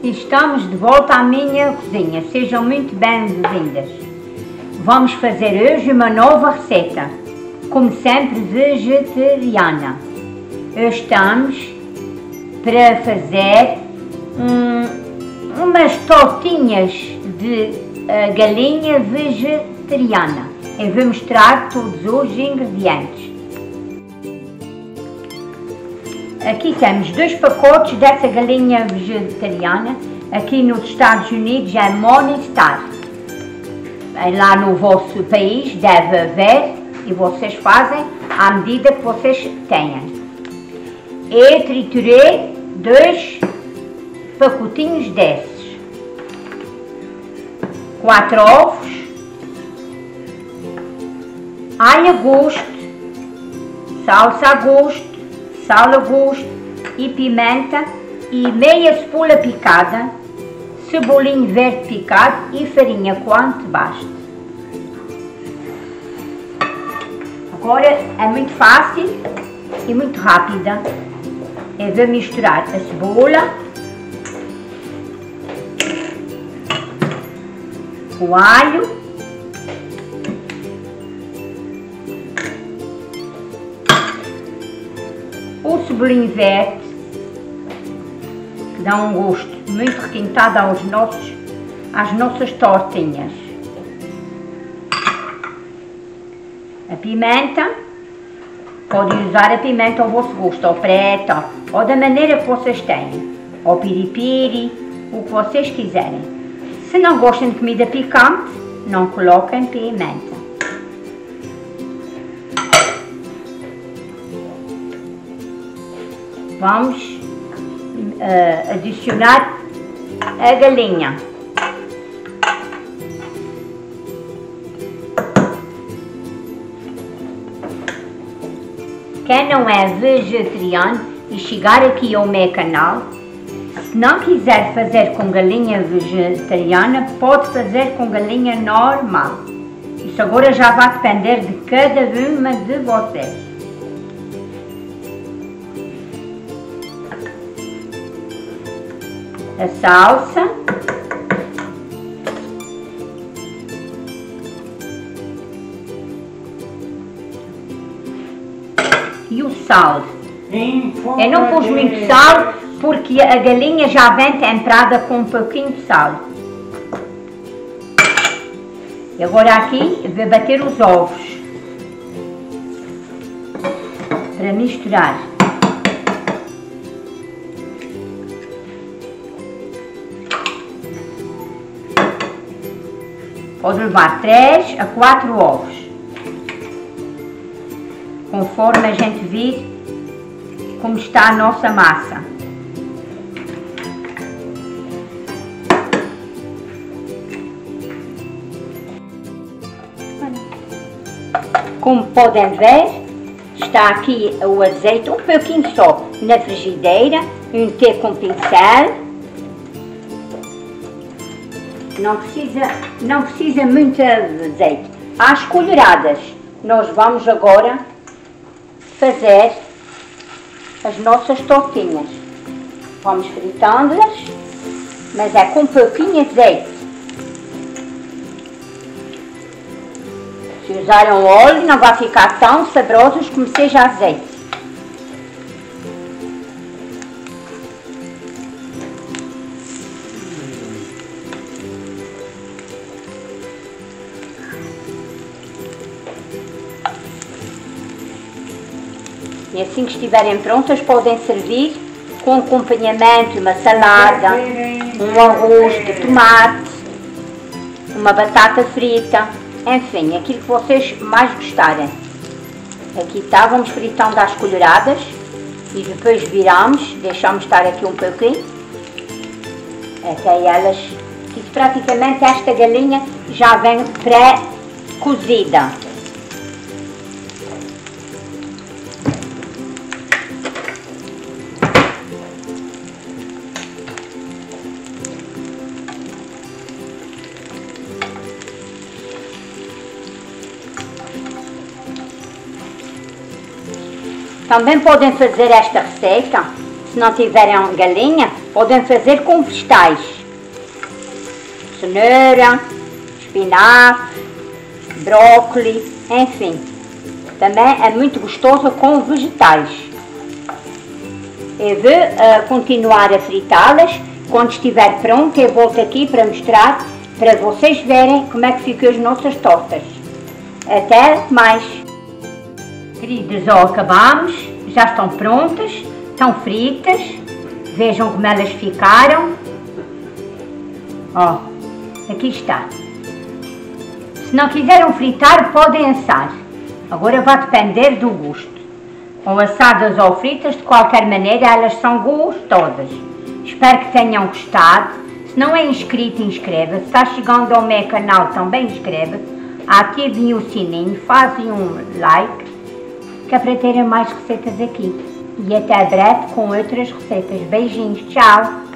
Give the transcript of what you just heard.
Estamos de volta à minha cozinha, sejam muito bem-vindas. Vamos fazer hoje uma nova receita, como sempre vegetariana. Estamos para fazer umas tortinhas de galinha vegetariana. Eu vou mostrar todos os ingredientes. Aqui temos 2 pacotes dessa galinha vegetariana. Aqui nos Estados Unidos é Morningstar. Lá no vosso país deve haver e vocês fazem à medida que vocês tenham. Eu triturei 2 pacotinhos desses. 4 ovos, alho a gosto, salsa a gosto, sal a gosto e pimenta e meia cebola picada, cebolinho verde picado e farinha quanto basta. Agora é muito fácil e muito rápida. Eu vou misturar a cebola, o alho, o cebolinho verde, que dá um gosto muito requintado às nossas tortinhas. A pimenta, podem usar a pimenta ao vosso gosto, ou preta, ou da maneira que vocês têm, ou piripiri, o que vocês quiserem. Se não gostam de comida picante, não coloquem pimenta. Vamos adicionar a galinha. Quem não é vegetariano e chegar aqui ao meu canal, se não quiser fazer com galinha vegetariana, pode fazer com galinha normal. Isso agora já vai depender de cada uma de vocês. A salsa, e o sal. Eu não pus muito sal porque a galinha já vem temperada com um pouquinho de sal. E agora aqui vou bater os ovos para misturar. Pode levar 3 a 4 ovos, conforme a gente vir como está a nossa massa. Como podem ver, está aqui o azeite, um pouquinho só, na frigideira, unter com pincel. Não precisa muito azeite. Às colheradas, nós vamos agora fazer as nossas tortinhas. Vamos fritando-las, mas é com pouquinho azeite. Se usarem óleo, não vai ficar tão saborosos como seja azeite. E assim que estiverem prontas, podem servir com acompanhamento uma salada, um arroz de tomate, uma batata frita, enfim, aquilo que vocês mais gostarem. Aqui está, vamos fritando às colheradas e depois viramos, deixamos estar aqui um pouquinho, até elas, que praticamente esta galinha já vem pré-cozida. Também podem fazer esta receita, se não tiverem galinha, Podem fazer com vegetais. Cenoura, espinafre, brócolis, enfim. Também é muito gostoso com vegetais. Eu vou continuar a fritá-las. Quando estiver pronto, eu volto aqui para mostrar, para vocês verem como é que ficam as nossas tortas. Até mais! Queridas, ó, acabamos. Já estão prontas, estão fritas. Vejam como elas ficaram. Ó, aqui está. Se não quiserem fritar, podem assar. Agora vai depender do gosto. Ou assadas ou fritas, de qualquer maneira, elas são gostosas. Espero que tenham gostado. Se não é inscrito, inscreva-se. Se está chegando ao meu canal, também inscreva-se. Ativem o sininho, fazem um like, que é para terem mais receitas aqui. E até breve com outras receitas. Beijinhos, tchau!